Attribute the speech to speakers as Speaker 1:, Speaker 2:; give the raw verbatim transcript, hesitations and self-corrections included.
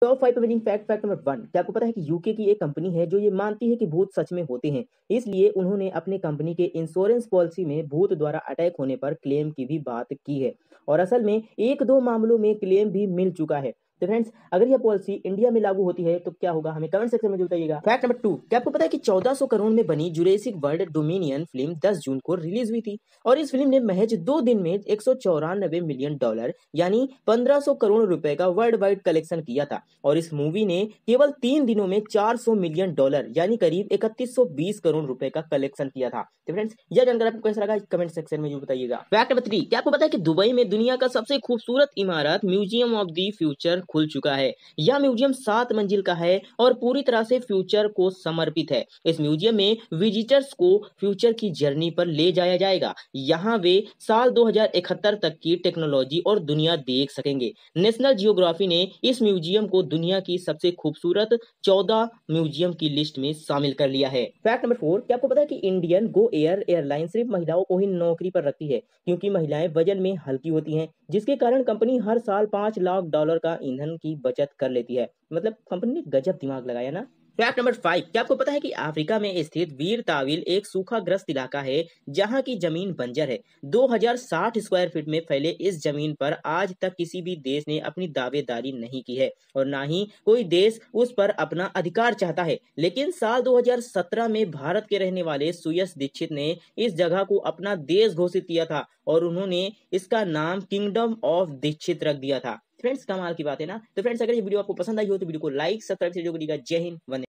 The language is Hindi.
Speaker 1: Top five amazing fact fact number one. क्या आपको पता है कि यूके की एक कंपनी है जो ये मानती है कि भूत सच में होते हैं, इसलिए उन्होंने अपने कंपनी के इंश्योरेंस पॉलिसी में भूत द्वारा अटैक होने पर क्लेम की भी बात की है और असल में एक दो मामलों में क्लेम भी मिल चुका है। तो फ्रेंड्स, अगर यह पॉलिसी इंडिया में लागू होती है तो क्या होगा, हमें कमेंट सेक्शन में बताइएगा। Fact number two. क्या आपको पता है कि चौदह सौ करोड़ में बनी जुरेसिक वर्ल्ड डोमिनियन फिल्म दस जून को रिलीज हुई थी और इस फिल्म ने महज दो दिन में एक सौ चौरानबे मिलियन डॉलर यानी पंद्रह सौ करोड़ रुपए का वर्ल्ड वाइड कलेक्शन किया था और इस मूवी ने केवल तीन दिनों में चार सौ मिलियन डॉलर यानी करीब इकतीस सौ बीस करोड़ रुपए का कलेक्शन किया था। तो फ्रेंड्स, यह जानकर आपको कैसा लगा कमेंट सेक्शन में जरूर बताइएगा। Fact number three. क्या आपको पता है कि दुबई में दुनिया का सबसे खूबसूरत इमारत म्यूजियम ऑफ द फ्यूचर खुल चुका है। यह म्यूजियम सात मंजिल का है और पूरी तरह से फ्यूचर को समर्पित है। इस म्यूजियम में विजिटर्स को फ्यूचर की जर्नी पर ले जाया जाएगा। यहाँ वे साल दो हज़ार इकहत्तर तक की टेक्नोलॉजी और दुनिया देख सकेंगे। नेशनल जियोग्राफी ने इस म्यूजियम को दुनिया की सबसे खूबसूरत चौदह म्यूजियम की लिस्ट में शामिल कर लिया है। Fact number four. क्या आपको पता है कि इंडियन गो एयर एयरलाइन सिर्फ महिलाओं को ही नौकरी पर रखती है क्योंकि महिलाएं वजन में हल्की होती हैं, जिसके कारण कंपनी हर साल पांच लाख डॉलर का ईंधन की बचत कर लेती है। मतलब कंपनी ने गजब दिमाग लगाया ना। Fact number five. क्या आपको पता है कि अफ्रीका में स्थित वीर ताविल एक सूखाग्रस्त इलाका है जहां की जमीन बंजर है। दो हज़ार साठ स्क्वायर फीट में फैले इस जमीन पर आज तक किसी भी देश ने अपनी दावेदारी नहीं की है और ना ही कोई देश उस पर अपना अधिकार चाहता है, लेकिन साल दो हज़ार सत्रह में भारत के रहने वाले सुयश दीक्षित ने इस जगह को अपना देश घोषित किया था और उन्होंने इसका नाम किंगडम ऑफ दीक्षित रख दिया था। फ्रेंड्स, कमाल की बात है ना। तो फ्रेंड्स, अगर ये वीडियो आपको पसंद आई हो तो वीडियो को लाइक सब्सक्राइब से जो करिएगा। जय हिंद, वंदे